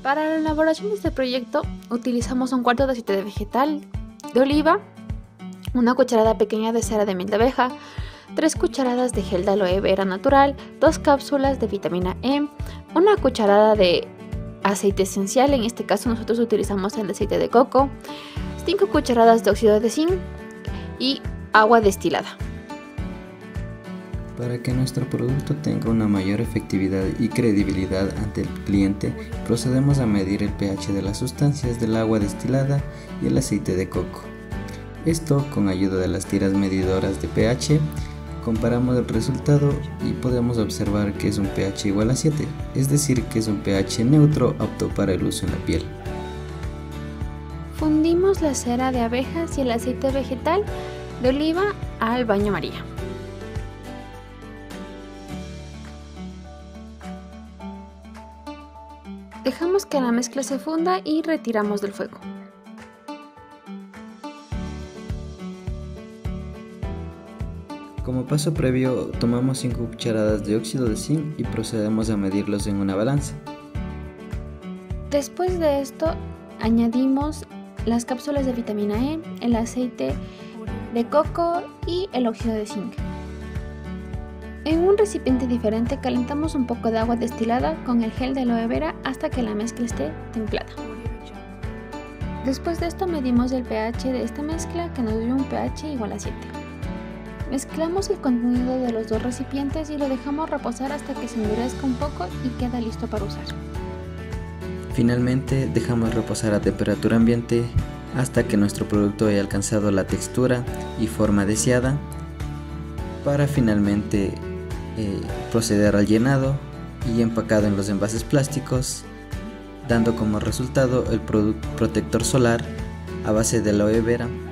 Para la elaboración de este proyecto utilizamos un cuarto de aceite de vegetal de oliva, una cucharada pequeña de cera de miel de abeja, 3 cucharadas de gel de aloe vera natural, 2 cápsulas de vitamina E, una cucharada de aceite esencial, en este caso nosotros utilizamos el aceite de coco, 5 cucharadas de óxido de zinc y agua destilada. Para que nuestro producto tenga una mayor efectividad y credibilidad ante el cliente, procedemos a medir el pH de las sustancias del agua destilada y el aceite de coco. Esto, con ayuda de las tiras medidoras de pH, comparamos el resultado y podemos observar que es un pH igual a 7, es decir, que es un pH neutro apto para el uso en la piel. Fundimos la cera de abejas y el aceite vegetal de oliva al baño María. Dejamos que la mezcla se funda y retiramos del fuego. Como paso previo, tomamos 5 cucharadas de óxido de zinc y procedemos a medirlos en una balanza. Después de esto, añadimos las cápsulas de vitamina E, el aceite de coco y el óxido de zinc. En un recipiente diferente calentamos un poco de agua destilada con el gel de aloe vera hasta que la mezcla esté templada. Después de esto medimos el pH de esta mezcla, que nos dio un pH igual a 7. Mezclamos el contenido de los dos recipientes y lo dejamos reposar hasta que se endurezca un poco y queda listo para usar. Finalmente, dejamos reposar a temperatura ambiente hasta que nuestro producto haya alcanzado la textura y forma deseada, para finalmente proceder al llenado y empacado en los envases plásticos, dando como resultado el producto protector solar a base de aloe vera